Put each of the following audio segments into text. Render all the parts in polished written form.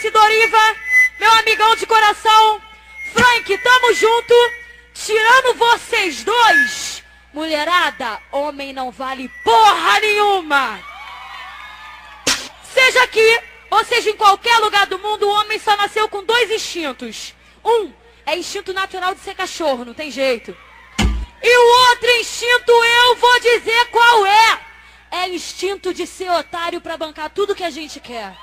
MC Doriva, meu amigão de coração. Frank, tamo junto. Tirando vocês dois, mulherada, homem não vale porra nenhuma. Seja aqui, ou seja em qualquer lugar do mundo, o homem só nasceu com dois instintos. Um é instinto natural de ser cachorro, não tem jeito. E o outro instinto eu vou dizer qual é. É instinto de ser otário pra bancar tudo que a gente quer.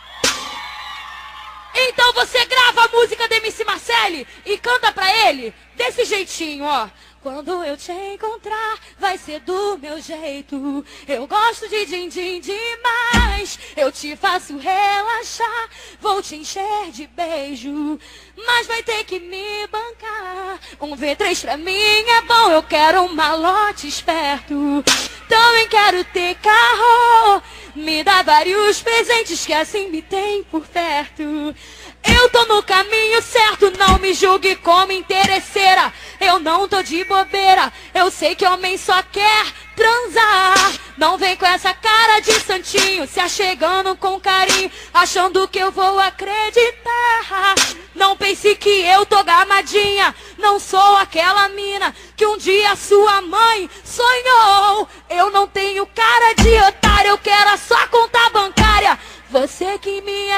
Então você grava a música do MC Marcelli e canta pra ele desse jeitinho, ó. Quando eu te encontrar, vai ser do meu jeito. Eu gosto de din-din demais. Eu te faço relaxar, vou te encher de beijo. Mas vai ter que me bancar. Um V3 pra mim é bom, eu quero um malote esperto. Também quero ter carro. Me dá vários presentes que assim me tem por perto. Eu tô no caminho certo, não me julgue como interesseira. Eu não tô de bobeira, eu sei que homem só quer transar. Não vem com essa cara de santinho, se achegando com carinho, achando que eu vou acreditar. Não pense que eu tô gamadinha, não sou aquela mina que um dia sua mãe sonhou. Eu não tenho cara de otário, eu quero a sua conta bancária. Você que me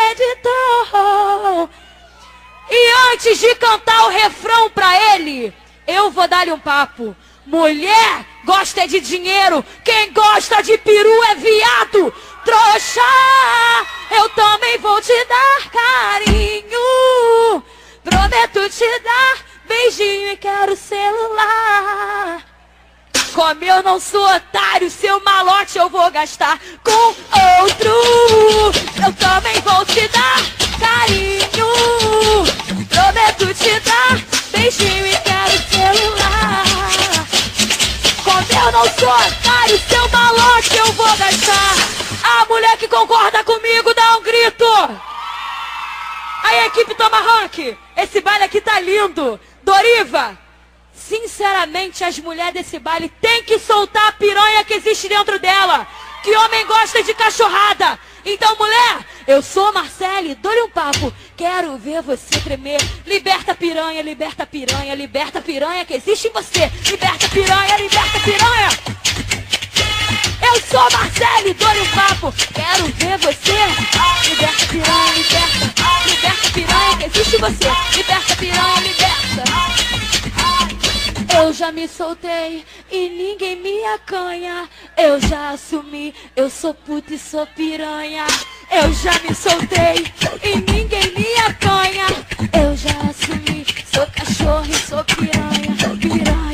acreditou. E antes de cantar o refrão pra ele, eu vou dar-lhe um papo. Mulher gosta de dinheiro, quem gosta de peru é viado. Trouxa, eu também vou te dar carinho. Prometo te dar beijinho e quero celular. Como eu não sou otário, seu malote eu vou gastar com outro. Eu também vou te dar carinho. Prometo te dar beijinho e quero celular. Como eu não sou otário, seu malote eu vou gastar. A mulher que concorda comigo dá um grito. Aí, equipe Tomahawk, esse baile aqui tá lindo. Doriva, sinceramente, as mulheres desse baile têm que soltar a piranha que existe dentro dela. Que homem gosta de cachorrada. Então, mulher, eu sou Marcelli, dou-lhe um papo. Quero ver você tremer. Liberta a piranha, liberta a piranha, liberta a piranha que existe em você. Liberta a piranha, liberta a piranha. Eu sou Marcelli, dou-lhe um papo. Quero ver você. Liberta a piranha, liberta. Liberta a piranha que existe em você. Liberta a piranha, liberta. Eu já me soltei e ninguém me acanha. Eu já assumi, eu sou puta e sou piranha. Eu já me soltei e ninguém me acanha. Eu já assumi, sou cachorro e sou piranha. Piranha.